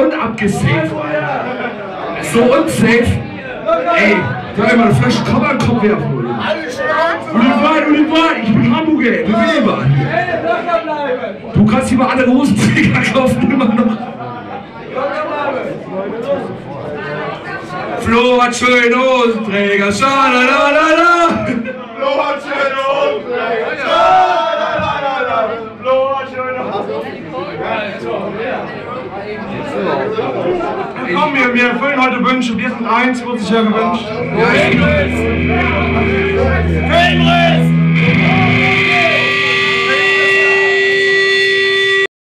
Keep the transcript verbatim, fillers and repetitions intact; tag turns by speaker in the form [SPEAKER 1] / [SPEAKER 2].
[SPEAKER 1] und abgesaved. So und safe. Ey, sag mal, eine Flasche Kopf an den Kopf werfen. Und ich war, und ich war, ich bin Hamburger, wir will immer. Du kannst hier mal andere Hosenträger kaufen, immer noch. Flo hat schöne Hosenträger, schalalala.
[SPEAKER 2] Flo hat schöne Hosenträger, schalalala. Flo hat schöne Hosenträger. Komm, wir, wir erfüllen heute Wünsche. Wir sind eins, wurde sich ja gewünscht.
[SPEAKER 1] Ja, ich